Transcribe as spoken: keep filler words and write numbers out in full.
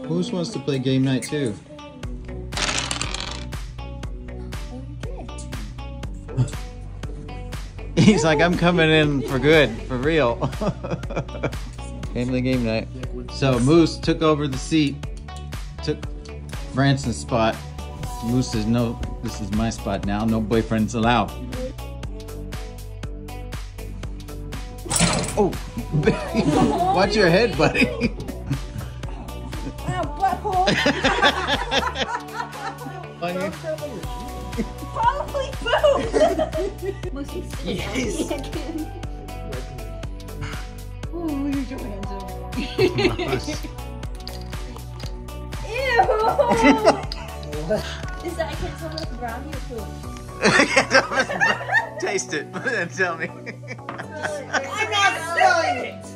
Moose wants to play game night too. He's like, I'm coming in for good, for real. Family game night. So Moose took over the seat, took Branson's spot. Moose says, no, this is my spot now. No boyfriends allowed. Oh, watch your head, buddy. Ow, butthole. Holy poop! Yes. Oh, use your hands over. Ew! Is that, I can't tell if it's brownie or food. Taste it and tell me. I'm not smelling it!